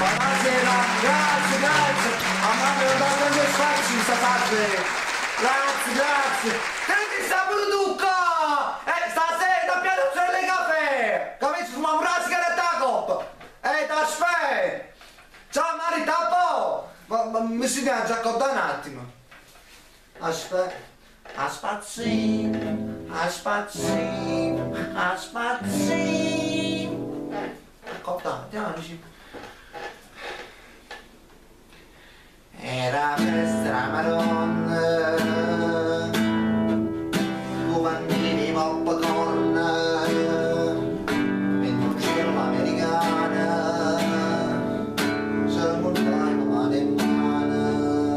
Buonasera, grazie, grazie. Mamma mia, non date due spazio, sta parte. Grazie. Che sta produca? Stasera piano c'è le caffè. Capisci, ma un razzo che è da coppa. T'aspetta. Ciao Marita, po'. Ma mi si viene già accorda un attimo. Aspetta. Aspazzino. Accordate, amici. Era festa Madonna, tu bambini popcorn, e non c'era l'americana, se montai mamma de mana.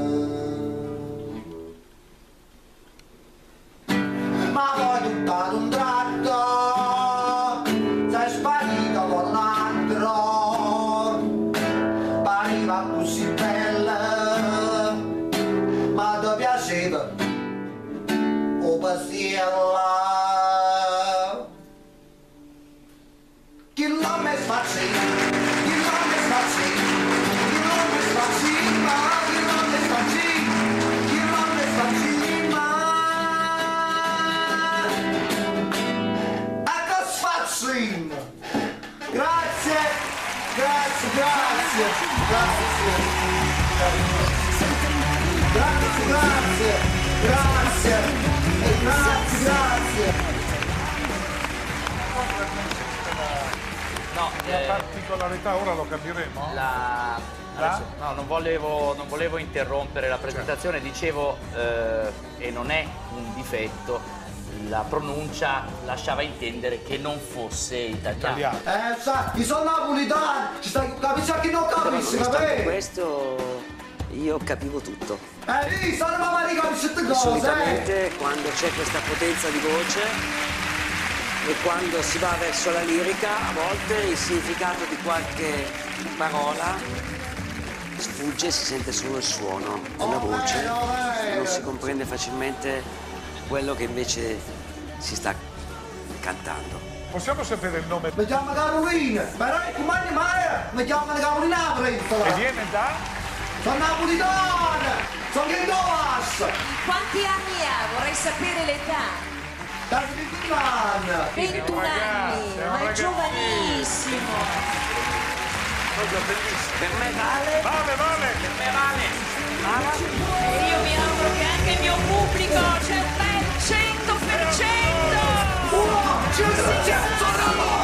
Ma poi tutto ad un tratto, sei sparito con un altro, pariva così bella. Ma ti piaceva o pastiella? Chi non mi spazziva, chi non mi spazziva, chi non mi spazziva, chi non mi spazziva, chi non mi spazziva. Ecco spazzino. Grazie. No, la particolarità ora lo capiremo. Adesso, no, non volevo interrompere la presentazione, dicevo, e non è un difetto, la pronuncia lasciava intendere che non fosse italiano. Sa, io sono napolitano, ci stai capisci a chi non capisci, vabbè? Questo io capivo tutto. Lì, sono mamma di capisci queste cose, Solitamente quando c'è questa potenza di voce e quando si va verso la lirica, a volte il significato di qualche parola sfugge, si sente solo il suono della voce, non si comprende facilmente quello che invece si sta cantando. Possiamo sapere il nome? Mi chiamo Carolina, però come mai? Mi chiamo Carolina Prentola. E viene da? Sono napolitana, sono che Novas. Quanti anni ha? Vorrei sapere l'età. Da 21 anni. 21 anni, ma è giovanissimo. Cosa bellissima. Per me vale? Vale. Per me vale. E io mi auguro che anche il mio pubblico c'è un bel 100%. 100%!